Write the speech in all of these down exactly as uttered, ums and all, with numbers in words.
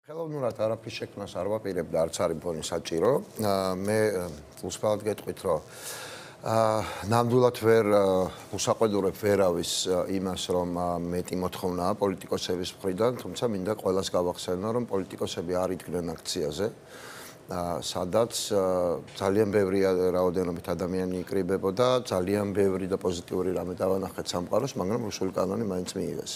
ხელოვნურად არაფრის შექმნას არ ვაპირებდა, არც არის მგონი საჭირო. მე უსწავლად გეტყვით, რომ ნამდვილად ვერ უსაყვედურებ ვერავის იმას, რომ მეტი მოთხოვნაა პოლიტიკოსების მხრიდან, თუმცა მინდა ყველას გავახსენო, რომ პოლიტიკოსები არ იდგნენ აქციაზე, სადაც ძალიან ბევრი რაოდენობით ადამიანი იკრიბებოდა, ძალიან ბევრი და პოზიტიური რამე დავანახეთ სამყაროს, მაგრამ რუსული კანონი მაინც მიიღეს.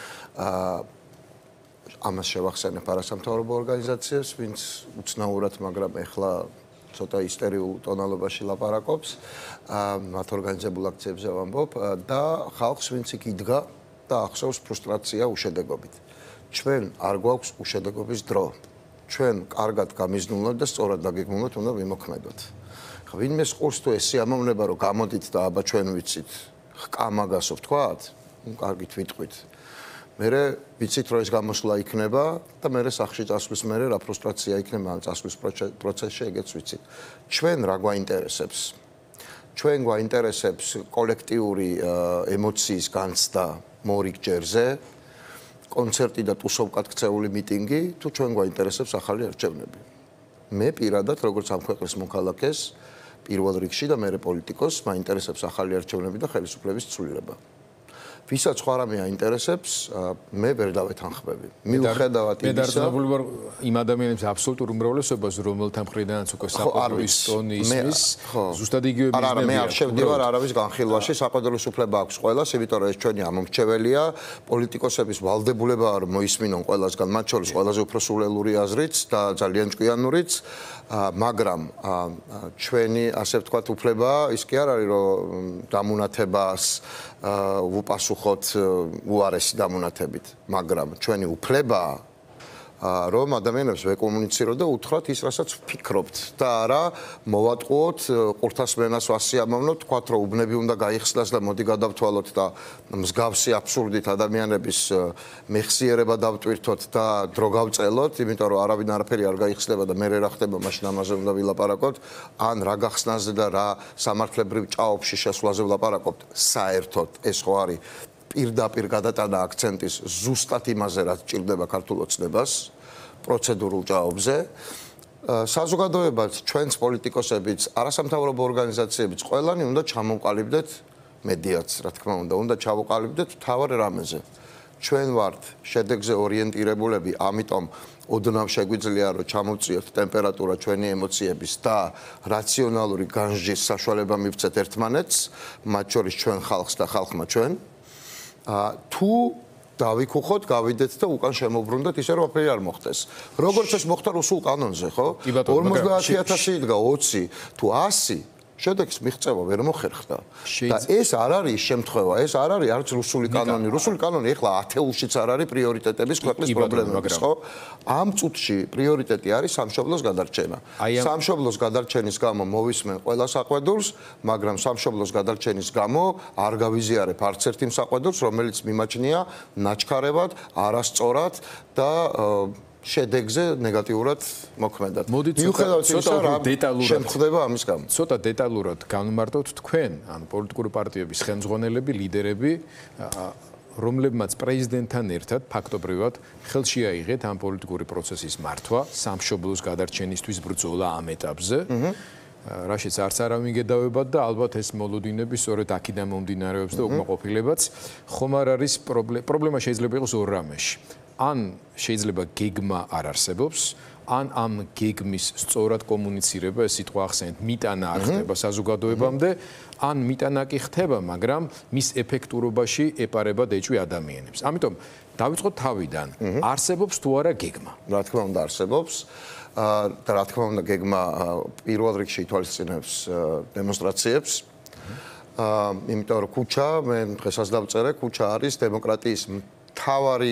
ამას შევახსენებ არასამთავრობო ორგანიზაციებს, ვინც უცნაურად, მაგრამ ეხლა ცოტა ისტერიულ ტონალობაში ლაპარაკობს, მათ ორგანიზებულ აქციებზე ვამბობ და ხალხს, ვინც იქ იდგა და ახსოვს ფრუსტრაცია უშედეგობით. ჩვენ არ გვაქვს უშედეგობის დრო. ჩვენ კარგად გამიზნულოთ და სწორად დაგეგმულოთ უნდა ვიმოქმედოთ. ხა ვინმე სყურს თუ ეს სიამოვნება რომ გამოდით და აბა ჩვენ ვიცით, ჰკამაგასო ვთქვათ, ნუ კარგით ვიტყვით. მერე ვიცით რომ ეს გამოსვლა იქნება და მერე სახში წასვლის მერე რა ფრუსტრაცია იქნება ამ წასვლის პროცესში, ეგეც ვიცით. ჩვენ რა გვაინტერესებს? ჩვენ გვაინტერესებს კოლექტიური ემოციის განცდა მორიგ ჯერზე, კონცერტი და ტუსოვკად ქცეული მიტინგი, თუ ჩვენ გვაინტერესებს ახალი არჩევნები. მე პირადად, როგორც ამ ქვეყნის მოქალაქეს, პირველ რიგში და მერე პოლიტიკოს, მაინტერესებს ახალი არჩევნები და ხელისუფლების ცვლილება. ვისაც სხვა რამე აინტერესებს, მე ვერ დავეთანხმები. მიუხედავად იმისა, მე დაძაბული ვარ იმ ადამიანების აბსოლუტურ უმრავლესობას, რომელთა მხრიდანაც უკვე საყოველთაობის ტონი ისმის, ზუსტად იგივე მიზნებია. არა, მე არ შევდივარ არავის განხილვაში, საყოველთაობის უფლება აქვს ყველას, იმიტომ რომ ეს ჩვენი ამომრჩეველია, პოლიტიკოსების ვალდებულებაა რომ მოისმინონ ყველასგან, მათ შორის ყველაზე უფრო სულელური აზრიც და ძალიან ჭკვიანურიც, მაგრამ ჩვენი, ასე ვთქვათ, უფლება ის კი არ არის, რომ დამუნათებას ვუპასუხოთ უარესი დამონათებით, მაგრამ ჩვენი უფლებაა რომ ადამიანებს ვეკომუნიციროთ და უთხრათ ის, რასაც ვფიქრობთ და არა მოვატყუოთ ყურთასმენას ვასიამოვნოთ, თქვათ რომ უბნები უნდა გაიხსნას და მოდი გადავთვალოთ და მსგავსი აბსურდით ადამიანების მეხსიერება დავტვირთოთ და დრო გავწელოთ, იმიტომ რომ არავინ არაფერი არ გაიხსნება და მე რა ხდება, მაშინ ამაზე უნდა ვილაპარაკოთ, ან რა გახსნაზე და რა სამართლებრივ ჭაობში შესვლაზე ვილაპარაკოთ, საერთოდ ეს ხო არის პირდაპირ გადატანა აქცენტის ზუსტად იმაზე, რაც ჭირდება ქართულ ოცნებას, პროცედურულ ჭაობზე. საზოგადოებაც, ჩვენც პოლიტიკოსებიც, არასამთავრობო ორგანიზაციებიც, ყველანი უნდა ჩამოვყალიბდეთ მედიაც, რა თქმა უნდა, უნდა ჩავყალიბდეთ მთავარ რამეზე. ჩვენ ვართ შედეგზე ორიენტირებულები, ამიტომ ოდნავ შეგვიძლია რომ ჩამოვწიოთ ტემპერატურა ჩვენი ემოციების და რაციონალური განსჯის საშუალება მივცეთ ერთმანეთს, მათ შორის ჩვენ ხალხს და ხალხმა ჩვენ. თუ დავიქუხოთ, გავიდეთ და უკან შემოbrundოთ, ისე რომ აფერი არ მოხდეს. როგორც ეს მოხდა რუსულ კანონზე, ხო? ორმოცდაათი ათასი იდგა, ოცი, თუ ასი შედეგს მიღწევა ვერ მოხერხდა. და ეს არ არის შემთხვევა, ეს არ არის არც რუსული კანონი. რუსული კანონი ეხლა ათეულშიც არ არის პრიორიტეტების ქვეყნის პრობლემების, ხო? ამ წუთში პრიორიტეტი არის სამშობლოს გადარჩენა. სამშობლოს გადარჩენის გამო მოვისმენ ყველა საყვედურს, მაგრამ სამშობლოს გადარჩენის გამო არ გავიზიარებ არც ერთ იმ საყვედურს, რომელიც მიმაჩნია ნაჩქარებად, არასწორად და შედეგზე ნეგატიურად მოქმედად. მიუხედავად იმისა, რომ დეტალურად შემხდება ამის გამო. ცოტა დეტალურად განვმარტოთ თქვენ, ანუ პოლიტიკური პარტიების ხელმძღვანელები, ლიდერები, რომლებმაც პრეზიდენტთან ერთად ფაქტობრივად ხელში აიღეთ ამ პოლიტიკური პროცესის მართვა, სამშობლოს გადარჩენისთვის ბრძოლა ამ ეტაპზე. რაშიც არც არავინ გედავებათ და ალბათ ეს მოლოდინები სწორედ აქედან მომდინარეობს და უკმაყოფილებაც ხომ არ არის პრობლემა შეიძლება იყოს ორ რამეში. ან შეიძლება გეგმა არ არსებობს, ან ამ გეგმის სწორად კომუნიცირება, ეს სიტყვა ახსენეთ, მიტანა არ ხდება საზოგადოებამდე, ან მიტანა კი ხდება, მაგრამ მის ეფექტურობაში ეპარება დეჭვი ადამიანებს. ამიტომ დავიწყოთ თავიდან. არსებობს თუ არა გეგმა? რა თქმა უნდა არსებობს. და რა თქმა უნდა გეგმა პირველ რიგში ითვალისწინებს დემონსტრაციებს. იმიტომ რომ ქუჩა, მე დღესაც დავწერე, ქუჩა არის დემოკრატიის მთავარი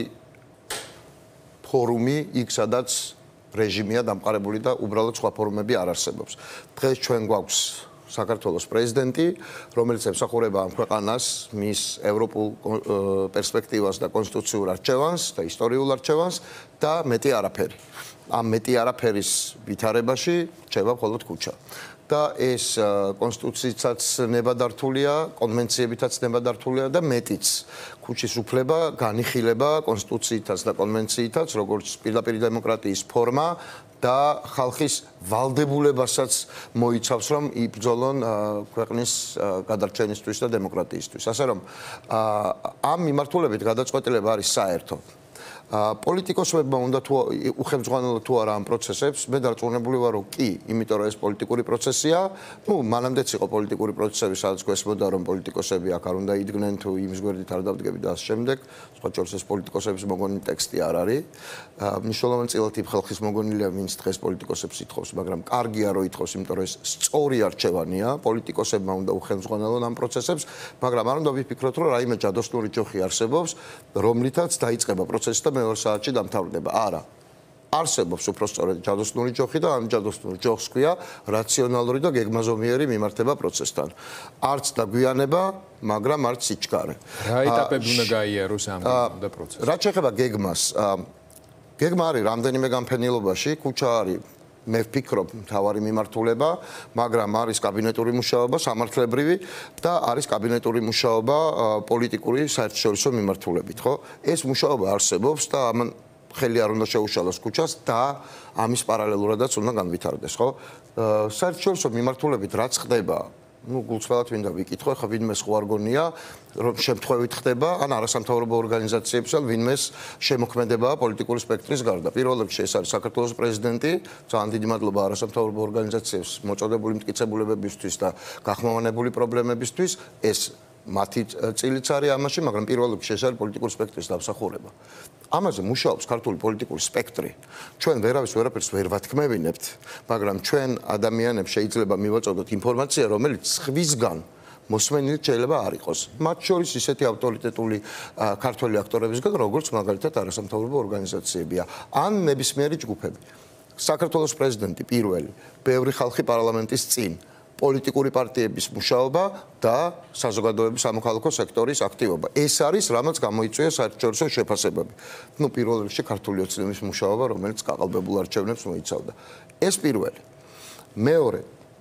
ფორუმი, იქ სადაც რეჟიმია დამყარებული და უბრალოდ სხვა ფორუმები არ არსებობს. დღეს ჩვენ გვაქვს საქართველოს პრეზიდენტი, რომელიც ემსახურება ამ ქვეყანას, მის ევროპულ პერსპექტივას და კონსტიტუციურ არჩევანს და ისტორიულ არჩევანს და მეტი არაფერი. ამ მეტი არაფერის ვითარებაში რჩება მხოლოდ ქუჩა. და ეს კონსტიტუციითაც ნებადართულია, კონვენციებითაც ნებადართულია და მეტიც. ქუჩის უფლება განიხილება კონსტიტუციითაც და კონვენციითაც, როგორც პირდაპირ დემოკრატიის ფორმა და ხალხის ვალდებულებასაც მოიცავს, რომ იბრძოლონ ქვეყნის გადარჩენისთვის და დემოკრატიისთვის. ასე რომ ამ მიმართულებით გადაწყვეტილება არის საერთო. პოლიტიკოსებმა უნდა თუ უხელმძღვანელო თუ არა ამ პროცესებს, მე დარწმუნებული ვარ, რომ კი, იმიტომ რომ ეს პოლიტიკური პროცესია, ну, მანამდეც იყო პოლიტიკური პროცესები, სადაც გვესმოდა, რომ პოლიტიკოსები აქ არ უნდა იდგნენ, თუ იმის გვერდით არ დავდგები და ამ შემდეგ, სხვა შორის ეს პოლიტიკოსების მოგონილი ტექსტი არ არის. მნიშვნელოვანი წილათი ხალხის მოგონილია, ვინც დღეს პოლიტიკოსებს ითხოვს, მაგრამ კარგია რომ ითხოვს, იმიტომ რომ ეს სწორი არჩევანია, პოლიტიკოსებმა უნდა უხელმძღვანელონ ამ პროცესებს, მაგრამ არ უნდა ვიფიქროთ, რომ რაიმე ჯადოსნური ჯოხი არსებობს, რომლითაც დაიწყება პროცესი და მეორე საათში დამთავრდება. არა. არსებობს უпростоრედ ჯადოსნური ჯოხი და ამ ჯადოსნურ ჯოხს ქვია რაციონალური და გეგმაზომიერი მიმართება პროცესთან. არც დაგვიანება, მაგრამ არც სიჩქარე. რა ეტაპები უნდა გაიაროს ამ და პროცესში? რაც შეეხება გეგმას, გეგმა არის რამდენიმე განფენილობაში, ქუჩა არის მე ვფიქრობ მთავარი მიმართულება, მაგრამ არის კაბინეტური მუშაობა, სამართლებრივი და არის კაბინეტური მუშაობა პოლიტიკური საერთაშორისო მიმართულებით, ხო? ეს მუშაობა არსებობს და ამან ხელი არ უნდა შეუშალოს ქუჩას და ამის პარალელურადაც უნდა განვითარდეს, ხო? საერთაშორისო მიმართულებით რაც ხდება, ну, გულწრფელად მინდა ვიკითხო, ხა ვინმეს ხო არ გონია, რომ შემთხვევით ხდება, ან არასამთავრობო ორგანიზაციებს, ან ვინმეს შემოქმედებაა პოლიტიკური სპექტრის გარდა. პირველ რიგში ეს არის საქართველოს პრეზიდენტი, ძალიან დიდი მადლობა არასამთავრობო ორგანიზაციებს მოწოდებული მტკიცებულებებისთვის და გახმოვანებული პრობლემებისთვის. ეს მათი წილიც არის ამაში, მაგრამ პირველ რიგში ეს არის პოლიტიკური სპექტრის დამსახურება. ამაზე მუშაობს ქართული პოლიტიკური სპექტრი. ჩვენ ვერავის ვერაფერს ვერ ვათქმევინებთ, მაგრამ ჩვენ ადამიანებს შეიძლება მივაწოდოთ ინფორმაცია, რომელიც სხვისგან მოსმენილი შეიძლება არ იყოს. მათ შორის ისეთი ავტორიტეტული ქართველი აქტორებისგან, როგორც მაგალითად არასამთავრობო ორგანიზაციებია, ან ნებისმიერი ჯგუფები. საქართველოს პრეზიდენტი პირველი, ბევრი ხალხი პარლამენტის წინ, პოლიტიკური პარტიების მუშაობა და საზოგადოების სამოქალაქო სექტორის აქტივობა. ეს არის, რამაც გამოიწვია საერთაშორისო შეფასებები. ну, პირველ რიგში ქართული ოცნების მუშაობა, რომელიც გაყალბებულ არჩევნებს მოიცავდა. ეს პირველი. მეორე.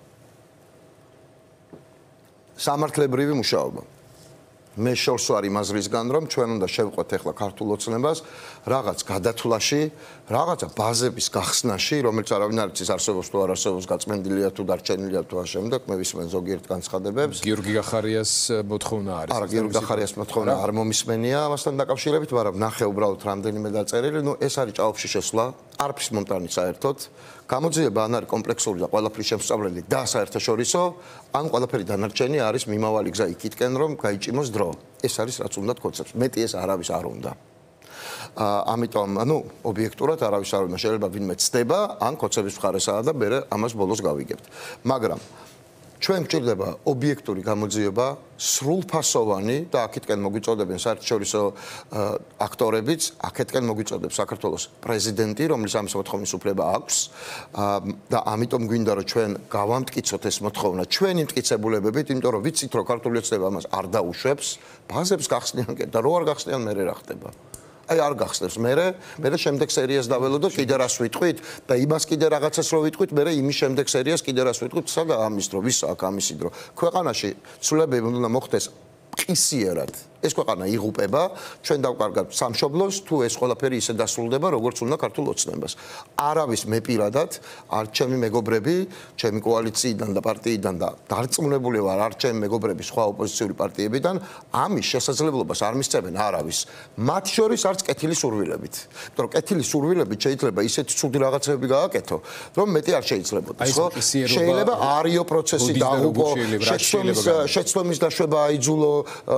სამართლებრივი მუშაობა. მე შორს ვარ იმ აზრისგან, რომ ჩვენ უნდა შევყვეთ ახლა ქართულ ოცნებას რაღაც გადათვლაში, რაღაცა ბაზების გახსნაში, რომელიც არავინ არ იცის არსებობს თუ არ არსებობს, გაწმენდილია თუ დარჩენილია თუ ამ შემდეგ, მე ვისმენ ზოგიერთ განცხადებებს. გიორგი გახარიას მოთხოვნა არის. არა, გიორგი გახარიას მოთხოვნა არ მომისმენია ამასთან დაკავშირებით, მაგრამ ნახე უბრალოდ რამდენიმე დაწერილი, ну, ეს არის ჭაობში შესვლა, არფის მონტანი საერთოდ. გამოძიება ან არის კომპლექსური და ყველაფრის შემსწავლელი და საერთაშორისო, ან ყველაფერი დანარჩენი არის მიმავალი გზა იქითკენ, რომ გაიჭიმოს დრო. ეს არის რაც უნდათ კონცეფტს. მეტი ეს არავის არ უნდა. ამიტომ, ну, ობიექტურად არავის არ უნდა, შეიძლება ვინმე ცდება, ან კონცეფტის მხარესაა და მე ამას ბოლოს გავიგებთ. მაგრამ ჩვენ გვჭირდება ობიექტური გამოძიება, სრულფასოვანი და აქეთკენ მოგვიწოდებენ საერთაშორისო აქტორებიც, აქეთკენ მოგვიწოდებს საქართველოს პრეზიდენტი, რომლის ამის მოთხოვნის უფლება აქვს და ამიტომ გვინდა რომ ჩვენ გავამტკიცოთ ეს მოთხოვნა ჩვენი მტკიცებულებებით, იმიტომ რომ ვიცით რომ ქართული ოცნება ამას არ დაუშვებს, ბაზებს გახსნიან და რო არ გახსნიან მე რა ხდება. აი არ გახსნებს მე მე შემდეგ სერიას დაველოდო კიდე რას ვიტყვით და იმას კიდე რაღაცას რო ვიტყვით მე იმის შემდეგ სერიას კიდე რას ვიტყვით სადა ამის დრო ვის აქ ამისი დრო ქვეყანაში ცვლილებები უნდა მოხდეს ყისიერად ეს ქვეყანა იღუპება ჩვენ დავკარგავთ სამშობლოს თუ ეს ყველაფერი ისე დასრულდება როგორც უნდა ქართულ ოცნებას არავის მე პირადად არ ჩემი მეგობრები ჩემი კოალიციიდან და პარტიიდან და დარწმუნებული ვარ არ ჩემი მეგობრები სხვა ოპოზიციური პარტიებიდან ამის შესაძლებლობას არ მისცემენ არავის მათ შორის არც კეთილი სურვილებით იმიტომ რომ კეთილი სურვილებით შეიძლება ისეთი ცუდი რაღაცები გააკეთო რომ მეტი არ შეიძლებოდეს ხო შეიძლება არიო პროცესი დააღუპო შეცდომის შეცდომის დაშვება აიძულო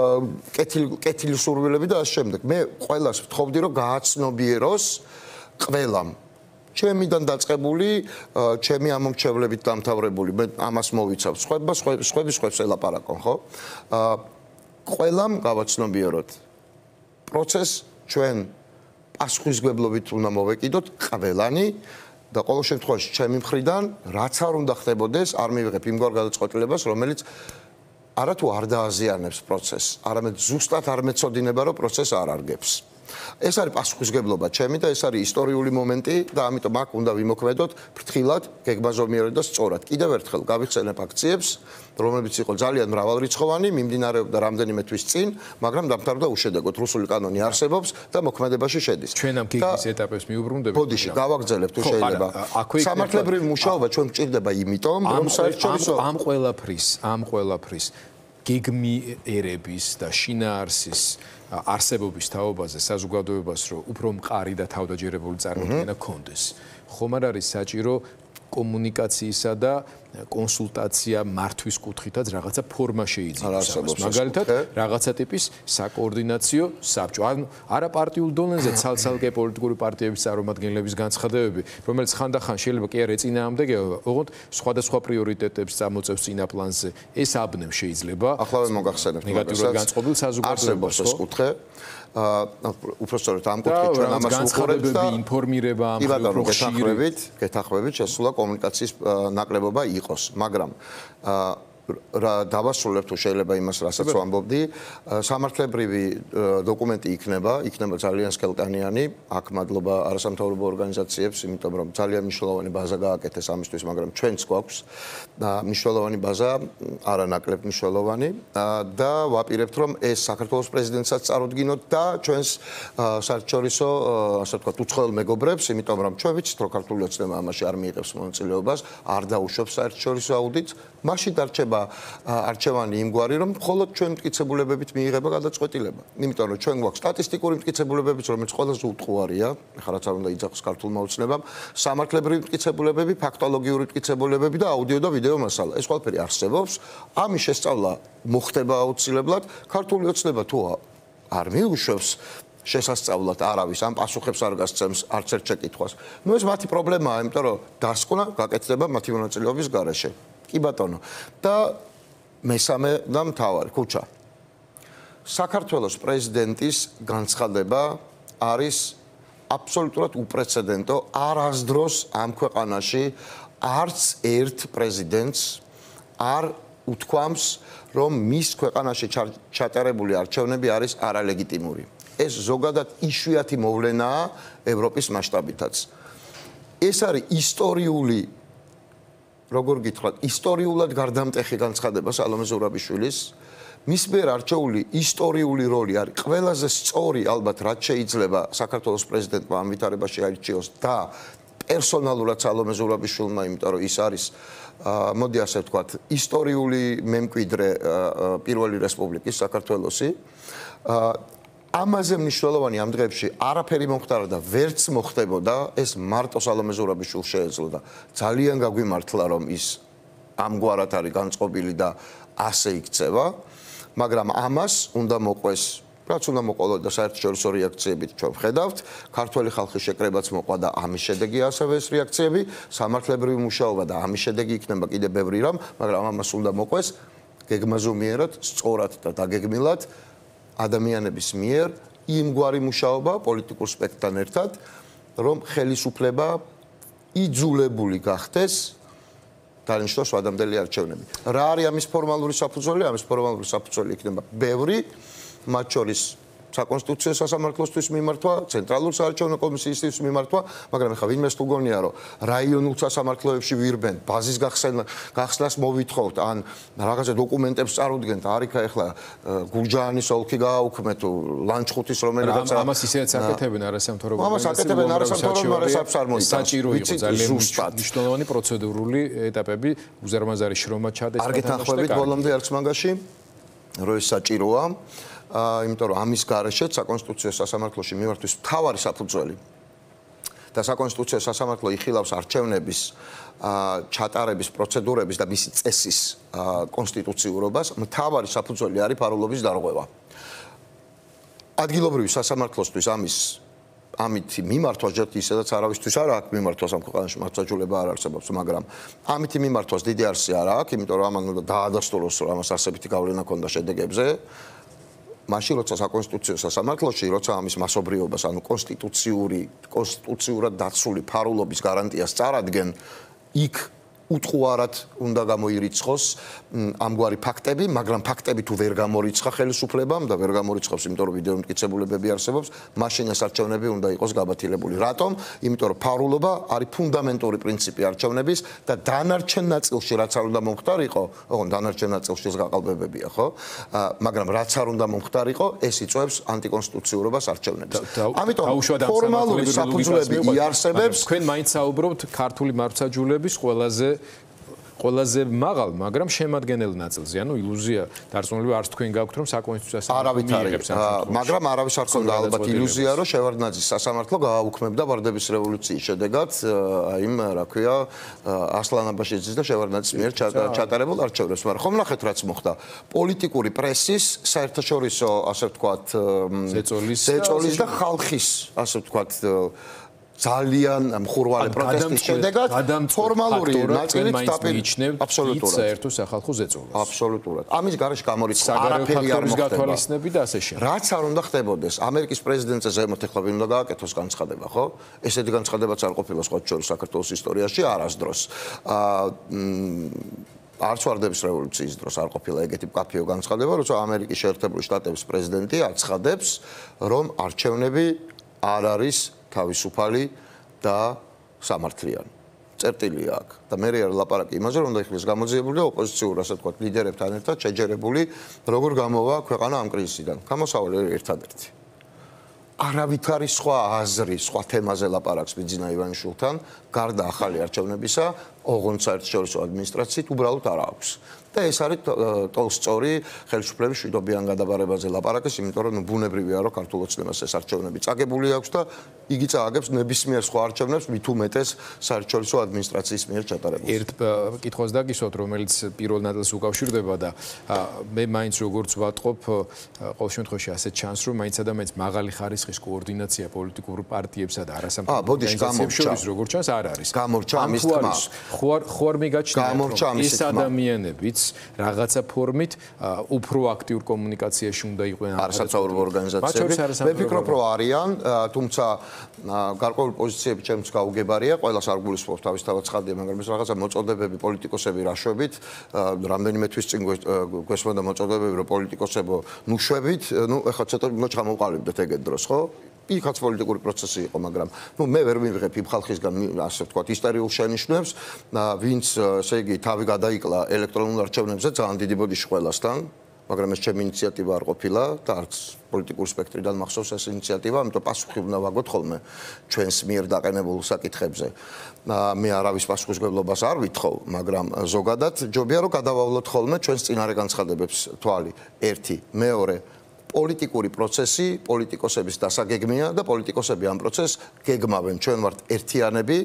კეთილი სურვილები და ამ შემდეგ მე ყველას ვთხოვდი რომ გააცნობიეროს ყველამ ჩემიდან დაწყებული ჩემი ამომრჩევლებით დამთავრებული მე ამას მოვიცავ სხვება სხვები სხვებს ელაპარაკონ ხო ყველამ გავაცნობიეროთ პროცესს ჩვენ პასუხისმგებლობით უნდა მოვეკიდოთ ყველანი და ყოველ შემთხვევაში ჩემი მხრიდან რაც არ უნდა ხდებოდეს არ მივიღებ იმგვარ გადაწყვეტილებას რომელიც არა თუ არ დააზიანებს პროცესს, არამედ ზუსტად არ მეწოდინება, რომ პროცესს არ არგებს. ეს არის პასუხისგებლობა ჩემი და ეს არის ისტორიული მომენტი და ამიტომ აქ უნდა ვიმოქმედოთ ფრთხილად, გეგმაზომიერად და სწორად. კიდევ ერთხელ გავიხსენებ აქციებს, რომლებიც იყო ძალიან მრავალრიცხოვანი, მიმდინარეობდა რამდენიმე თვის წინ, მაგრამ დამთავრდა უშედეგოდ. რუსული კანონი არსებობს და მოქმედებაში შედის. ჩვენ ამ გეგმის ეტაპებს მიუბრუნდებით. ბოდიში გავაგრძელებთ თუ შეიძლება. სამართლებრივი მუშაობა ჩვენ გჭირდება იმიტომ, რომ საერთაშორისო ამ ყველაფრის, ამ ყველაფრის გეგმიერების და შინაარსის არსებობის თაობაზე საზოგადოებას რო უფრო მყარი და თავდაჯერებული წარმოდგენა გქონდეს. ხომ არ არის საჭირო კომუნიკაციისა და კონსულტაცია მართვის კუთხითაც რაღაცა ფორმა შეიძინოს ამას. მაგალითად, რაღაცა ტიპის საკოორდინაციო საბჭო. ანუ არა პარტიულ დონეზე ცალ-ცალკე პოლიტიკური პარტიების წარმომადგენლების განცხადებები, რომელიც ხანდახან შეიძლება კი არ ეწინააღმდეგება, ოღონდ სხვადასხვა პრიორიტეტებს წამოწევს წინა პლანზე. ეს აბნევ შეიძლება ახლავე მოგახსენებთ ნეგატიურად განწყობილ საზოგადოებას, ეს კუთხე. აა უпростоრეთ ამ კუთხით ჩვენ ამას უყურებთ და ინფორმირება ამ უფრო ხშირად გეთანხმებით შესულა კომუნიკაციის ნაკლებობა იყოს, მაგრამ აა რა დავასრულებ თუ შეიძლება იმას რასაც ვამბობდი, სამართლებრივი დოკუმენტი იქნება, იქნება ძალიან სკელტანიანი, აქ მადლობა არასამთავრობო ორგანიზაციებს, იმიტომ რომ ძალიან მნიშვნელოვანი ბაზა გააკეთეს ამისთვის, მაგრამ ჩვენც გვაქვს მნიშვნელოვანი ბაზა, არანაკლებ მნიშვნელოვანი და ვაპირებთ რომ ეს საქართველოს პრეზიდენტსაც წარუდგინოთ და ჩვენს საერთაშორისო, ასე ვთქვათ, უცხოელ მეგობრებს, იმიტომ რომ ჩვენ ვიცით რომ ქართული ოცნება ამაში არ მიიღებს მონაწილეობას, არ დაუშვებს საერთაშორისო აუდიტს, მაშინ დარჩება არჩევანი იმგვარი, რომ მხოლოდ ჩვენ მტკიცებულებებით მიიღება გადაწყვეტილება. იმიტომ რომ ჩვენ გვაქვს სტატისტიკური მტკიცებულებებიც, რომელიც ყველაზე უტყუარია, ახლა რაც არ უნდა იძახოს ქართულმა ოცნებამ, სამართლებრივი მტკიცებულებები, ფაქტოლოგიური მტკიცებულებები და აუდიო და ვიდეო მასალა. ეს ყველაფერი არსებობს. ამის შესწავლა მოხდება აუცილებლად. ქართული ოცნება თუ არ მიუშვებს შესასწავლად არავის ამ პასუხებს არ გასცემს არც ერთ შეკითხვას. ნუ ეს მათი პრობლემაა, იმიტომ რომ დასკვნა გაკეთდება მათი მონაწილეობის გარეშე. კი ბატონო. და მესამე და მთავარი ქუჩა. საქართველოს პრეზიდენტის განცხადება არის აბსოლუტურად უპრეცედენტო. არასდროს ამ ქვეყანაში არც ერთ პრეზიდენტს არ უთქვამს, რომ მის ქვეყანაში ჩატარებული არჩევნები არის არალეგიტიმური. ეს ზოგადად იშვიათი მოვლენაა ევროპის მასშტაბითაც. ეს არის ისტორიული როგორ გითხრათ, ისტორიულად გარდამტეხი განცხადება სალომე ზურაბიშვილის. მის მიერ არჩეული ისტორიული როლი არის ყველაზე სწორი, ალბათ, რაც შეიძლება საქართველოს პრეზიდენტმა ამ ვითარებაში აირჩიოს და პერსონალურად სალომე ზურაბიშვილმა, იმიტომ რომ ის არის, მოდი ასე ვთქვათ, ისტორიული მემკვიდრე პირველი რესპუბლიკის საქართველოსი. ამაზე მნიშვნელოვანი ამ დღეებში არაფერი მომხდარა და ვერც მოხდებოდა, ეს მარტო სალომე ზურაბიშვილს შეეძლო და ძალიან გაგვიმართლა რომ ის ამგვარად არის განწყობილი და ასე იქცევა, მაგრამ ამას უნდა მოყვეს, რაც უნდა მოყოლოდა საერთაშორისო რეაქციებით ჩვენ ვხედავთ, ქართველი ხალხის შეკრებაც მოყვა და ამის შედეგი ასევე ეს რეაქციები, სამართლებრივი მუშაობა და ამის შედეგი იქნება კიდე ბევრი რამ, მაგრამ ამას უნდა მოყვეს გეგმაზომიერად, სწორად და დაგეგმილად ადამიანების მიერ იმგვარი მუშაობა პოლიტიკურ სპექტრთან ერთად, რომ ხელისუფლება იძულებული გახდეს დანიშნოს ვადამდელი არჩევნები. რა არის ამის ფორმალური საფუძველი? ამის ფორმალური საფუძველი იქნება ბევრი, მათ შორის საკონსტიტუციო სასამართლოსთვის მიმართვა, ცენტრალურ საარჩევნო კომისიისთვის მიმართვა, მაგრამ ახლა ვინმეს თუ გონია, რომ რაიონულ სასამართლოებში ვირბენ, ბაზის გახსნას მოვითხოვთ, ან რაღაცა დოკუმენტებს წარუდგენთ, არ იქა ახლა გურჯაანის ოლქი გააუქმეთ, ლანჩხუთის რომელიღაცა ამას ისედაც აკეთებენ არასამთავრობო ამას აკეთებენ არასამთავრობო, მაგრამ საფს არ მოიტანს. საჭირო იყო ძალიან მნიშვნელოვანი პროცედურული ეტაპები, უზარმაზარი შრომა ჩადეს. არ გეთანხმებით ბოლომდე არც მაგაში, რომ ეს საჭიროა. იმიტომ რომ ამის გარეშეც საკონსტიტუციო სასამართლოში მიმართვის მთავარი საფუძველი და საკონსტიტუციო სასამართლო იხილავს არჩევნების ჩატარების პროცედურების და მისი წესის კონსტიტუციურობას, მთავარი საფუძველი არის ფარულობის დარღვევა. ადგილობრივი სასამართლოსთვის ამის ამითი მიმართვა ჯერ ისედაც არავისთვის არ აქვს მიმართვას ამ ქვეყანაში მართლმსაჯულება არ არსებობს, მაგრამ ამითი მიმართვას დიდი არსი არ აქვს, იმიტომ რომ ამან უნდა დაადასტუროს, რომ ამას არსებითი გავლენა ქონდა შედეგებზე. მაშინ როცა საკონსტიტუციო სასამართლოში, როცა ამის მასობრიობას, ანუ კონსტიტუციური, კონსტიტუციურად დაცული ფარულობის გარანტიას წარადგენ, იქ უტყუარად უნდა გამოირიცხოს ამგვარი ფაქტები, მაგრამ ფაქტები თუ ვერ გამორიცხა ხელისუფლებამ და ვერ გამორიცხავს, იმიტომ რომ ვიდეო მტკიცებულებები არსებობს, მაშინ ეს არჩევნები უნდა იყოს გაბათილებული. რატომ? იმიტომ რომ ფარულობა არის ფუნდამენტური პრინციპი არჩევნების და დანარჩენ ნაწილში რაც არ უნდა მომხდარიყო, ოღონდ დანარჩენ ნაწილში ეს გაყალბებებია, ხო? მაგრამ რაც არ უნდა მომხდარიყო, ეს იწვევს ანტიკონსტიტუციურობას არჩევნებს. ამიტომ ფორმალური საფუძვლები იარსებებს. თქვენ მაინც საუბრობთ ქართული მართლმსაჯულების ყველაზე ყველაზე მაღალ, მაგრამ შემადგენელ ნაწილზე. ანუ ილუზია დარწმუნებული არც თქვენ გაქვთ, რომ საკონსტიტუციო არავით არის, მაგრამ არავის არ ქონდა ალბათ ილუზია, რომ შევარდნაძის სასამართლო გააუქმებდა ვარდების რევოლუციის შედეგად, აი იმ, რა ქვია, ასლან აბაშიძის და შევარდნაძის მიერ ჩატარებულ არჩევნებს. მაგრამ ხომ ნახეთ რაც მოხდა. პოლიტიკური პრესის, საერთაშორისო, ასე ვთქვათ, ზეწოლის და ხალხის, ასე ვთქვათ, ძალიან მხურვალე პროტესტის შედეგად ფორმალური ნაწილით დაპირისპირდა აბსოლუტურად საერთო სახალხო ზეწოლას. აბსოლუტურად. ამის გარეშე გამორიცხა არაფერი არ მოხდება. გათვალისწინები და ასე შემდეგ. რაც არ უნდა ხდებოდეს, ამერიკის პრეზიდენტზე ზემოთ ეხლა ვინ უნდა გააკეთოს განცხადება, ხო? ესეთი განცხადებაც არ ყოფილა სხვა შორის საქართველოს ისტორიაში არასდროს. აა არც ვარდების რევოლუციის დროს არ ყოფილა ეგეთი მკაფიო განცხადება, როცა ამერიკის შეერთებული შტატების პრეზიდენტი აცხადებს, რომ არჩევნები არ არის თავისუფალი და სამართლიანი. წერტილია აქ. და მე არ ლაპარაკი იმაზე, რომ უნდა იქნეს გამოძიებული და ოპოზიციურ, ასე ვთქვათ, ლიდერებთან ერთად შეჯერებული, როგორ გამოვა ქვეყანა ამ კრიზისიდან. გამოსავალი ერთადერთი. არავით არის სხვა აზრი, სხვა თემაზე ლაპარაკს ბიძინა ივანიშვილთან, გარდა ახალი არჩევნებისა, ოღონდ საერთაშორისო ადმინისტრაციით უბრალოდ არ აქვს. და ეს არის ტოლსტორი ხელისუფლების მშვიდობიან გადაბარებაზე ლაპარაკის, იმიტომ რომ ბუნებრივია, რომ ქართულ ოცნებას ეს არჩევნები წაგებული აქვს და იგი წააგებს ნებისმიერ სხვა არჩევნებს, მით უმეტეს საერთაშორისო ადმინისტრაციის მიერ ჩატარებულს. ერთ კითხვას დაგისვათ, რომელიც პირველ ნაწილს უკავშირდება და მე მაინც როგორც ვატყობ, ყოველ შემთხვევაში ასე ჩანს, რომ მაინცსა და მაინც მაღალი ხარისხის კოორდინაცია პოლიტიკურ პარტიებსა და არასამთავრობო ორგანიზაციებს შორის როგორც ჩანს არ არის. გამორჩა ამის თქმა. ხوار ხوار მიგაჩნია, რომ ეს ადამიანებიც რაღაცა ფორმით უფრო აქტიურ კომუნიკაციაში უნდა იყვნენ არასამთავრობო ორგანიზაციები. მე ვფიქრობ, რომ არიან, თუმცა გარკვეული პოზიციები ჩემს გაუგებარია, ყველას არ გულისხმობს თავისთავად ცხადია, მაგრამ ეს რაღაცა მოწოდებები პოლიტიკოსები რაშვებით, რამდენიმე თვის წინ გვესმოდა მოწოდებები, რომ პოლიტიკოსებო ნუშვებით, ნუ ეხლა ცოტა მოჩამოვყალიბდეთ ეგეთ დროს, ხო? იქაც პოლიტიკური პროცესი იყო, მაგრამ ნუ მე ვერ მივიღებ იმ ხალხისგან, ასე ვთქვათ, ისტორიულ შენიშვნებს, ვინც, ესე იგი, თავი გადაიკლა ელექტრონულ არჩევნებზე ძალიან დიდი ბოდიში ყველასთან, მაგრამ ეს ჩემი ინიციატივა არ ყოფილა და არც პოლიტიკური სპექტრიდან მახსოვს ეს ინიციატივა, ამიტომ პასუხი უნდა ვაგოთ ხოლმე ჩვენს მიერ დაყენებულ საკითხებზე. მე არავის პასუხისმგებლობას არ ვითხოვ, მაგრამ ზოგადად ჯობია რომ გადავავლოთ ხოლმე ჩვენს წინარე განცხადებებს თვალი. ერთი, მეორე პოლიტიკური პროცესი, პოლიტიკოსების დასაგეგმია და პოლიტიკოსები ამ პროცესს გეგმავენ. ჩვენ ვართ ერთიანები,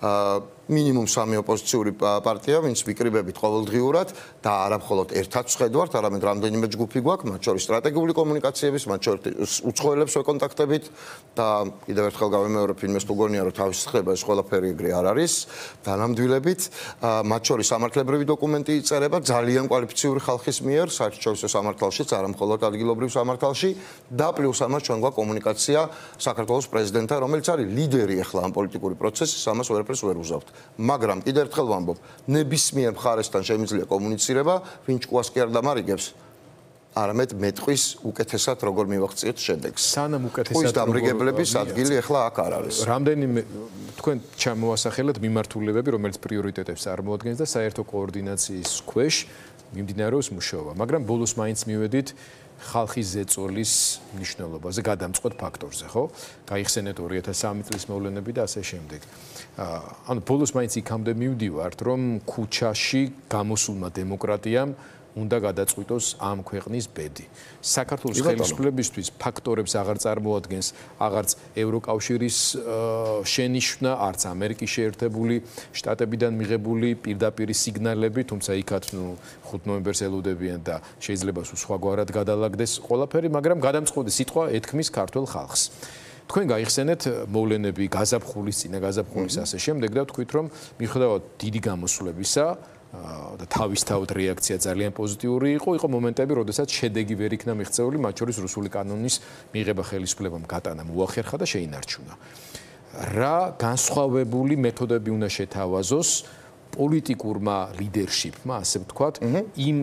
მინიმუმ სამი ოპოზიციური პარტია, ვინც ვიკრიბებით ყოველდღიურად და არა მხოლოდ ერთად ვხედავთ, არამედ რამდენიმე ჯგუფი გვაქვს, მათ შორის სტრატეგიული კომუნიკაციების, მათ შორის უცხოელებს ვეკონტაქტებით და კიდევ ერთხელ გავიმეორებ, იმას თუ გონია, რომ თავის ხდება ეს ყველაფერი ეგრე არ არის, დანამდვილებით, მათ შორის სამართლებრივი დოკუმენტი იწერება ძალიან კვალიფიციური ხალხის მიერ, საერთაშორისო სამართალშიც, არა მხოლოდ ადგილობრივ სამართალში და პლუს ამას ჩვენ გვაქვს კომუნიკაცია საქართველოს პრეზიდენტთან, რომელიც არის ლიდერი ახლა ამ პოლიტიკური პროცესის, ამას ვერაფერს ვერ უზავთ. მაგრამ კიდევ ერთხელ ვამბობ, ნებისმიერ მხარესთან შემიძლია კომუნიცირება, ვინც ჭკუას კი არ დამარიგებს, არამედ მეტყვის უკეთესად როგორ მივაღწიოთ შედეგს. სანამ უკეთესად ტყვის დამრიგებლების ადგილი ახლა აქ არ არის. რამდენიმე თქვენ ჩამოასახელეთ მიმართულებები, რომელიც პრიორიტეტებს წარმოადგენს და საერთო კოორდინაციის ქვეშ მიმდინარეობს მუშაობა, მაგრამ ბოლოს მაინც მივედით ხალხის ზეწოლის მნიშვნელობაზე, გადამწყვეტ ფაქტორზე, ხო? გაიხსენეთ ორი ათას სამი წლის მოვლენები და ასე შემდეგ. ანუ ბოლოს მაინც იქამდე მივდივართ, რომ ქუჩაში გამოსულმა დემოკრატიამ უნდა გადაწყვიტოს ამ ქვეყნის ბედი. საქართველოს ხელისუფლებისთვის ფაქტორებს აღარ წარმოადგენს აღარც ევროკავშირის შენიშვნა, არც ამერიკის შეერთებული შტატებიდან მიღებული პირდაპირი სიგნალები, თუმცა იქაც ნუ ხუთ ნოემბერს ელოდებიან და შეიძლება სხვაგვარად გადალაგდეს ყველაფერი, მაგრამ გადამწყვეტი სიტყვა ეთქმის ქართულ ხალხს. თქვენ გაიხსენეთ მოვლენები გაზაფხულის, წინა გაზაფხულის ასე შემდეგ და თქვით, რომ მიუხედავად დიდი გამოსვლებისა და თავისთავად რეაქცია ძალიან პოზიტიური იყო, იყო მომენტები, როდესაც შედეგი ვერ იქნა მიღწეული, მათ შორის რუსული კანონის მიღება ხელისუფლებამ გატანა, მოახერხა და შეინარჩუნა. რა განსხვავებული მეთოდები უნდა შეთავაზოს პოლიტიკურმა ლიდერშიპმა, ასე ვთქვათ, იმ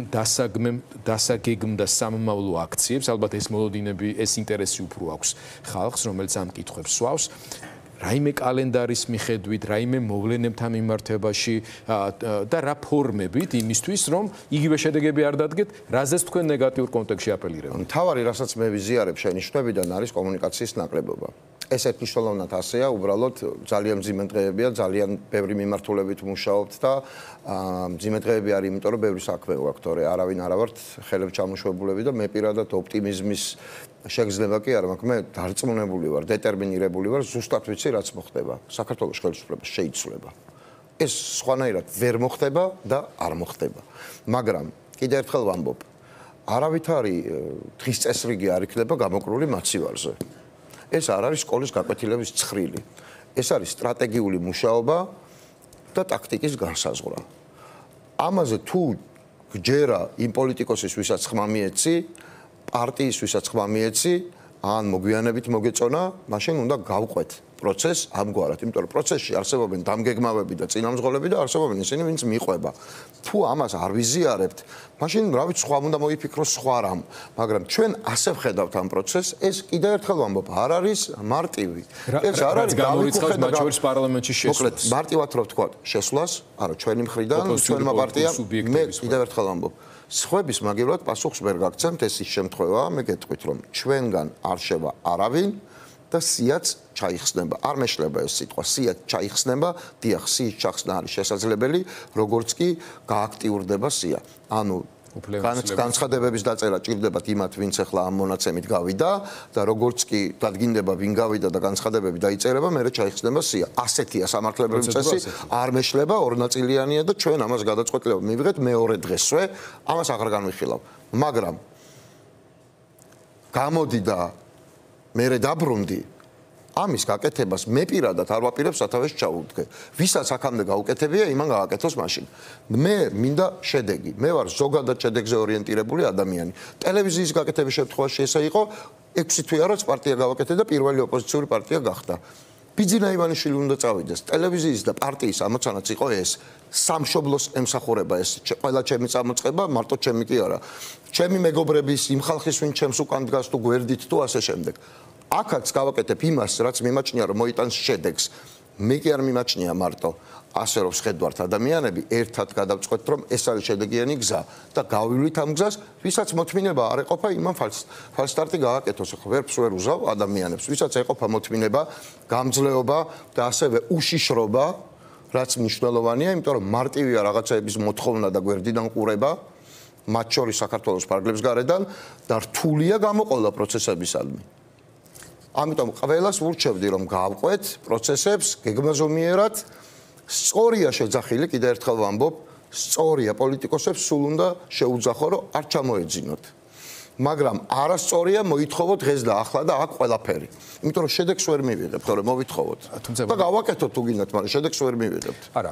დასაგეგმ და სამომავლო აქციებს, ალბათ ეს მოლოდინები, ეს ინტერესი უფრო აქვს ხალხს, რომელიც ამ კითხვებს სვავს. რაიმე კალენდარის მიხედვით, რაიმე მოვლენებთან მიმართებაში და რა ფორმებით იმისთვის, რომ იგივე შედეგები არ დადგეთ, რაზეც თქვენ ნეგატიურ კონტექსტში აპელირებთ. მთავარი, რასაც მე ვიზიარებ შენი შტებიდან, არის კომუნიკაციის ნაკლებობა. ეს ერთნიშნულოვნად ასეა, უბრალოდ ძალიან მძიმე დღეებია, ძალიან ბევრი მიმართულებით მუშაობთ და მძიმე დღეები არის, იმიტომ რომ ბევრი საქმე გვაქვს, თორე არავინ არ ვართ ხელებს ჩამოშველებულები და მე პირადად ოპტიმიზმის შეგრძნება კი არ მაქვს, მე დარწმუნებული ვარ, დეტერმინირებული ვარ, ზუსტად ვიცი რაც მოხდება. საქართველოს ხელისუფლება შეიცვლება. ეს სხვანაირად ვერ მოხდება და არ მოხდება. მაგრამ კიდევ ერთხელ ვამბობ, არავითარი დღის წესრიგი არ იქნება გამოკრული მაცივარზე. ეს არ არის სკოლის გაკვეთილების ცხრილი. ეს არის სტრატეგიული მუშაობა და ტაქტიკის განსაზღვრა. ამაზე თუ გჯერა იმ პოლიტიკოსის, ვისაც ხმა მიეცი, პარტიის, ვისაც ხმა მიეცი, ან მოგვიანებით მოგეწონა, მაშინ უნდა გავყვეთ პროცესს ამგვარად, იმიტომ რომ პროცესში არსებობენ დამგეგმავები და წინამძღოლები და არსებობენ ისინი, ვინც მიყვება. თუ ამას არ ვიზიარებთ, მაშინ რა ვიცი, სხვა უნდა მოიფიქროს სხვა რამ, მაგრამ ჩვენ ასე ვხედავთ ამ პროცესს, ეს კიდევ ერთხელ ვამბობ, არ არის მარტივი. ეს არ არის გამორიცხავს მათ შორის პარლამენტში შესვლას. მოკლედ, მარტივად რო ვთქვა, შესვლას, არა, ჩვენი მხრიდან, ჩვენმა პარტიამ, მე კიდევ ერთხელ ვამბობ, სხვების მაგივრად პასუხს ვერ გაგცემთ, ეს ის შემთხვევაა, მე გეტყვით, რომ ჩვენგან არ შევა არავინ და სიაც ჩაიხსნება. არ მეშლება ეს სიტყვა, სიაც ჩაიხსნება, დიახ, სიის ჩახსნა არის შესაძლებელი, როგორც კი გააქტიურდება სია. ანუ განცხადებების დაწერა ჭირდებათ იმათ, ვინც ახლა ამ მონაცემით გავიდა და როგორც კი დადგინდება, ვინ გავიდა და განცხადებები დაიწერება, მერე ჩაიხსნება სია. ასეთია სამართლებრივი წესი, არ მეშლება, ორნაწილიანია და ჩვენ ამას გადაწყვეტილება მივიღეთ მეორე დღესვე, ამას აღარ განვიხილავ. მაგრამ გამოდი და მერე დაბრუნდი, ამის გაკეთებას მე პირადად არ ვაპირებ სათავეში ჩავუდგე. ვისაც აქამდე გაუკეთებია, იმან გააკეთოს მაშინ. მე მინდა შედეგი. მე ვარ ზოგადად შედეგზე ორიენტირებული ადამიანი. ტელევიზიის გაკეთების შემთხვევაში ესე იყო, ექვსი თვე არაც პარტია გავაკეთე და პირველი ოპოზიციური პარტია გახდა. ბიძინა ივანიშვილი უნდა წავიდეს. ტელევიზიის და პარტიის ამოცანაც იყო ეს. სამშობლოს ემსახურება ეს ყველა ჩემი წამოწყება, მარტო ჩემი კი არა. ჩემი მეგობრების, იმ ხალხის, ვინც ჩემს უკან დგას თუ გვერდით თუ ასე შემდეგ. აქაც გავაკეთებ იმას, რაც მიმაჩნია, რომ მოიტანს შედეგს. მე კი არ მიმაჩნია მარტო, ასე რომ შეხედვართ ადამიანები, ერთად გადავწყვეტთ, რომ ეს არის შედეგიანი გზა და გავივლით ამ გზას, ვისაც მოთმინება არ ეყოფა, იმან ფალსტარტი გააკეთოს. ხო, ვერც ვერ უზავ ადამიანებს, ვისაც ეყოფა მოთმინება, გამძლეობა და ასევე უშიშრობა, რაც მნიშვნელოვანია, იმიტომ რომ მარტივია რაღაცეების მოთხოვნა და გვერდიდან ყურება, მათ შორის საქართველოს ფარგლებს გარედან და რთულია გამოყოლა პროცესებისადმი. ამიტომ ყველას ვურჩევდი, რომ გავყვეთ პროცესებს გეგმაზომიერად, სწორია შეძახილი, კიდევ ერთხელ ვამბობ, სწორია პოლიტიკოსებს სულ უნდა შეუძახო, რომ არ ჩამოეძინოთ. მაგრამ არასწორია მოითხოვოთ დღეს და ახლა და აქ ყველაფერი. იმიტომ რომ შედეგს ვერ მივიღებთ, თორემ მოვითხოვოთ. და გავაკეთოთ თუ გინდათ, მაგრამ შედეგს ვერ მივიღებთ. არა,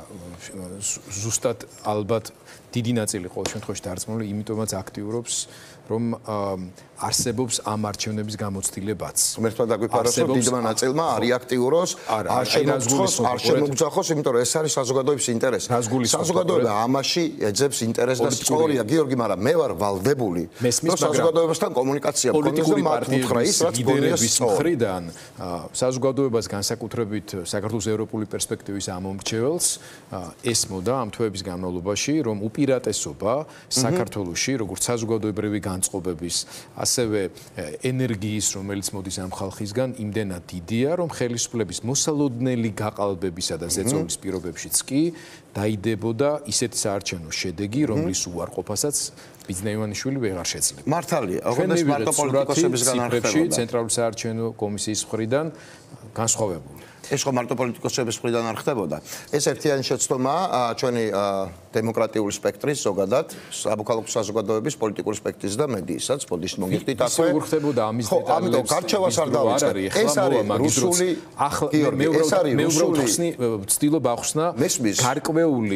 ზუსტად ალბათ დიდი ნაწილი ყოველ შემთხვევაში დარწმუნებული, იმიტომაც აქტიურობს, რომ არსებობს ამ არჩევნების გამოცდილებაც. ღმერთმა დაგვიფაროს, რომ დიდმა ნაწილმა არ იაქტიუროს, არ შემოგძახოს, არ შემოგძახოს, იმიტომ რომ ეს არის საზოგადოების ინტერესი. საზოგადოება ამაში ეძებს ინტერესს და სწორია, გიორგი, მაგრამ მე ვარ ვალდებული, რომ საზოგადოებასთან კომუნიკაცია მქონდეს და მათ უთხრა ის, რაც ლიდერების მხრიდან საზოგადოებას განსაკუთრებით საქართველოს ევროპული პერსპექტივის ამომრჩეველს ესმოდა ამ თვეების განმავლობაში, რომ უპირატესობა საქართველოში, როგორც საზოგადოებრივი განწყობების, ასევე ენერგიის, რომელიც მოდის ამ ხალხისგან, იმდენად დიდია, რომ ხელისუფლების მოსალოდნელი გაყალბებისა და ზეწოლის პირობებშიც კი დაიდებოდა ისეთი საარჩევნო შედეგი, რომლის უარყოფასაც ბიძინა ივანიშვილი ვეღარ შეძლება. მართალია, ოღონდ მარტო პოლიტიკოსებისგან არ ხდებოდა. ცენტრალური საარჩევნო კომისიის მხრიდან განსხვავებული. ეს ხო მარტო პოლიტიკოსების მხრიდან არ ხდებოდა. ეს ერთიანი შეცდომაა ჩვენი დემოკრატიული სპექტრის ზოგადად, საბოქალო საზოგადოების პოლიტიკური სპექტრის და მედიისაც, ბოდიშ მოგიხდით ასე. ისე ურხდებოდა ამის დეტალებს. ხო, ამიტომ გარჩევას არ დავიწყებ. ეს არის რუსული, ახლა მე უბრალოდ ხსნი ვცდილობ ახსნა გარკვეული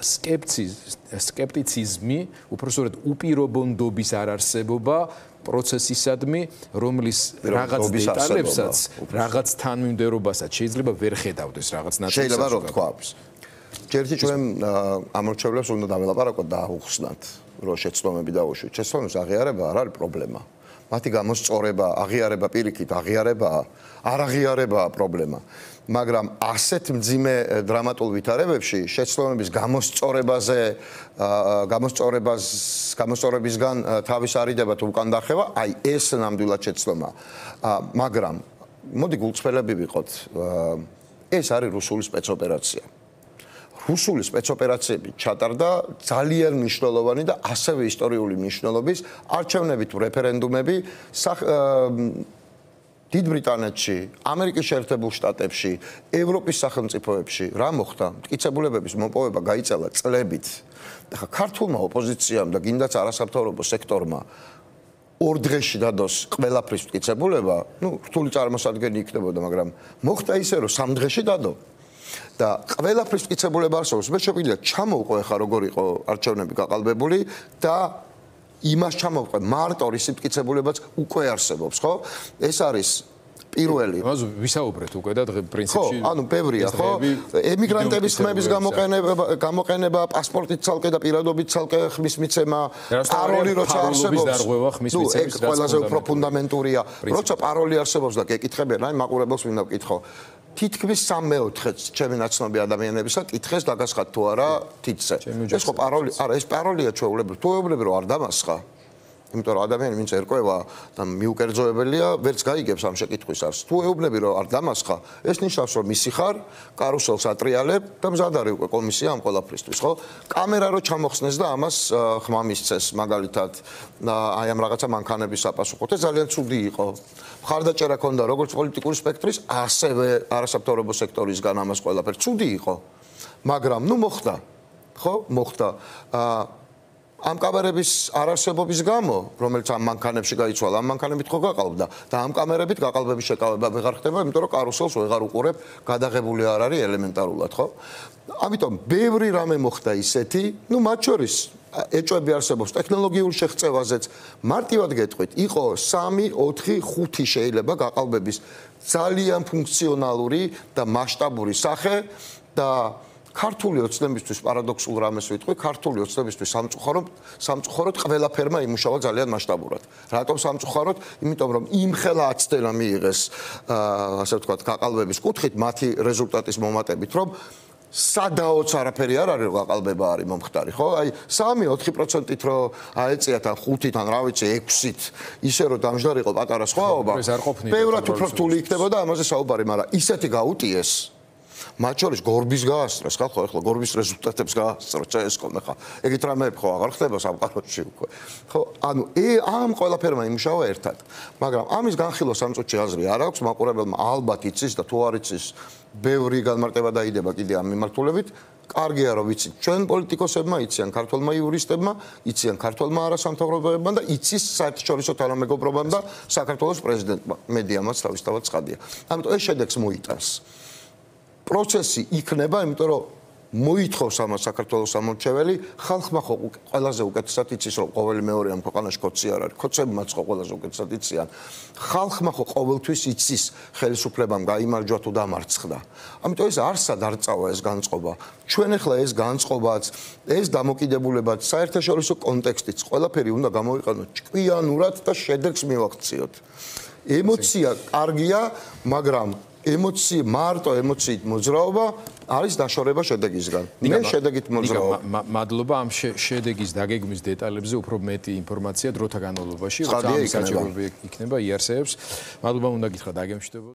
სკეპტიციზმი, უпростоრად უპირობონდობის არარსებობა პროცესისადმი, რომლის რაღაც დეტალებსაც, რაღაც თანმიმდევრობასაც შეიძლება ვერ ხედავდეს რაღაც ნაწილს. შეიძლება რო თქვა. ჯერთი ჩვენ ამორჩევლებს უნდა დაველაპარაკოთ და აუხსნათ, რომ შეცდომები დაუშვით. შეცდომების აღიარება არ არის პრობლემა. მათი გამოსწორება, აღიარება პირიქით, აღიარება არ აღიარებაა პრობლემა. მაგრამ ასეთ მძიმე დრამატულ ვითარებებში შეცდომების გამოსწორებაზე, გამოსწორებას, გამოსწორებისგან თავის არიდება თუ უკან დახევა, აი ეს ნამდვილად შეცდომა. მაგრამ მოდი გულწრფელები ვიყოთ. ეს არის რუსული სპეცოპერაცია. რუსული სპეცოპერაციები ჩატარდა ძალიან მნიშვნელოვანი და ასევე ისტორიული მნიშვნელობის არჩევნები თუ რეფერენდუმები დიდ ბრიტანეთში, ამერიკის შეერთებულ შტატებში, ევროპის სახელმწიფოებში რა მოხდა? მტკიცებულებების მოპოვება გაიწელა წლებით. ახლა ქართულმა ოპოზიციამ და გინდაც არასამთავრობო სექტორმა ორ დღეში დადოს ყველაფრის მტკიცებულება, ну, რთული წარმოსადგენი იქნებოდა, მაგრამ მოხდა ისე, რომ სამ დღეში დადო. და ყველაფრის მტკიცებულება არსებობს. მე შეგვიძლია ჩამოვყო ახლა როგორ იყო არჩევნები გაყალბებული და იმას ჩამოვყო მარტო ის მტკიცებულებაც უკვე არსებობს, ხო? ეს არის პირველი. მას ვისაუბრეთ უკვე და პრინციპში. ხო, ანუ ბევრია, ხო? ემიგრანტების ხმების გამოყენება, გამოყენება, პასპორტით ცალკე და პირადობით ცალკე ხმის მიცემა, პაროლი როცა არსებობს. ნუ, ეგ ყველაზე უფრო ფუნდამენტურია. როცა პაროლი არსებობს და გეკითხებიან, აი მაყურებელს მინდა ვკითხო. თითქმის სამეოთხედს ჩემი ნაცნობი ადამიანებისა კითხეს დაგასხათ თუ არა თითზე. ეს ხო პაროლი, არა, ეს პაროლია ჩვეულებრივ. თუ ეუბნები რომ არ დამასხა, იმიტომ რომ ადამიანი ვინც ერკვევა და მიუკერძოებელია, ვერც გაიგებს ამ შეკითხვის არს. თუ ეუბნები რომ არ დამასხა, ეს ნიშნავს რომ მისი ხარ, კარუსელს ატრიალებ და მზად არის უკვე კომისია ამ ყველაფრისთვის, ხო? კამერა რო ჩამოხსნეს და ამას ხმა მისცეს, მაგალითად, აი ამ რაღაცა მანქანების საპასუხოდ. ეს ძალიან ცუდი იყო. მხარდაჭერა ქონდა როგორც პოლიტიკური სპექტრის, ასევე არასამთავრობო სექტორისგან ამას ყველაფერი ცუდი იყო. მაგრამ ნუ მოხდა, ხო? მოხდა. ამ კამერების არარსებობის გამო, რომელიც ამ მანქანებში გაიცვალა, ამ მანქანებით ხო გაყალბდა და ამ კამერებით გაყალბების შეკავება ვეღარ ხდება, იმიტომ რომ კარუსელს ვეღარ უყურებ, გადაღებული არ არის ელემენტარულად, ხო? ამიტომ ბევრი რამე მოხდა ისეთი, ну, მათ შორის ეჭვები არსებობს ტექნოლოგიურ შეღწევაზეც. მარტივად გეტყვით, იყო სამი, ოთხი, ხუთი შეიძლება გაყალბების ძალიან ფუნქციონალური და მასშტაბური სახე და ქართული ოცნებისთვის პარადოქსულ რამეს ვიტყვი, ქართული ოცნებისთვის სამწუხაროდ, სამწუხაროდ ყველაფერმა იმუშავა ძალიან მასშტაბურად. რატომ სამწუხაროდ? იმიტომ რომ იმხელა აცდენა მიიღეს, ასე ვთქვათ, გაყალბების კუთხით მათი რეზულტატის მომატებით, რომ სადაოც არაფერი არ არის, გაყალბება არის მომხდარი, ხო? აი სამი ოთხი პროცენტით რომ აეწიათ ან ხუთით ან რა ვიცი ექვსით, ისე რომ დამჯდარი იყო პატარა სხვაობა. ბევრად უფრო რთული იქნებოდა ამაზე საუბარი, მაგრამ ისეთი გაუტიეს. მათ შორის გორბის გაასწრეს, ხალხო, ეხლა გორბის რეზულტატებს გაასწროს წესკომ, ხა. ეგეთ რამეები ხო აღარ ხდება სამყაროში უკვე. ხო, ანუ ამ ყველაფერმა იმუშავა ერთად. მაგრამ ამის განხილვა სამწუთში აზრი არ აქვს, მაყურებელმა ალბათ იცის და თუ არ იცის, ბევრი განმარტება დაიდება კიდე ამ მიმართულებით. კარგია რომ ვიცით, ჩვენ პოლიტიკოსებმა იციან, ქართველმა იურისტებმა, იციან ქართველმა არასამთავრობოებმა და იცის საერთაშორისო თანამეგობრობამ და საქართველოს პრეზიდენტმა. მედიამაც თავისთავად ცხადია. ამიტომ ეს შედეგს მოიტანს. პროცესი იქნება, იმიტომ რომ მოითხოვს ამას საქართველოს სამორჩეველი, ხალხმა ხო ყველაზე უკეთესად იცის, რომ ყოველი მეორე ამ ქვეყანაში კოცი არ არის. კოცებმაც ხო ყველაზე უკეთესად იციან. ხალხმა ხო ყოველთვის იცის ხელისუფლებამ გაიმარჯვა თუ დამარცხდა. ამიტომ ეს არსად არ წავა ეს განწყობა. ჩვენ ახლა ეს განწყობაც, ეს დამოკიდებულებაც საერთაშორისო კონტექსტიც ყველაფერი უნდა გამოვიყენოთ ჭკვიანურად და შედეგს მივაქციოთ. ემოცია კარგია, მაგრამ ემოცი, მარტო ემოციით მოძრაობა არის დაშორება შედეგისგან. მე შედეგით მოძრაობა. მადლობა ამ შედეგის დაგეგმვის დეტალებზე უფრო მეტი ინფორმაცია დროთა განმავლობაში, როცა ამ საჭიროები იქნება, იარსებებს. მადლობა უნდა გითხრა დაგემშვიდობოთ.